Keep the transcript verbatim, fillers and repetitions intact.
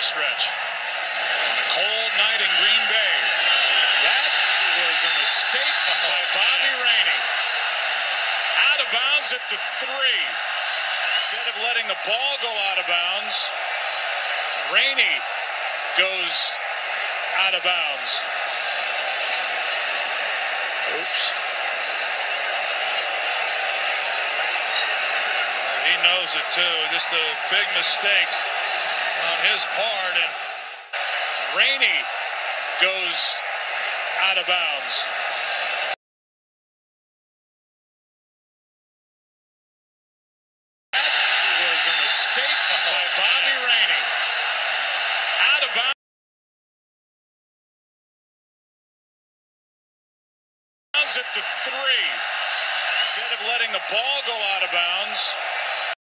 stretch. On a cold night in Green Bay. That was a mistake by Bobby Rainey. Out of bounds at the three. Instead of letting the ball go out of bounds, Rainey goes out of bounds. Oops. He knows it too. Just a big mistake on his part, and Rainey goes out of bounds. That was a mistake by Bobby Rainey. Out of bounds at the three. Instead of letting the ball go out of bounds,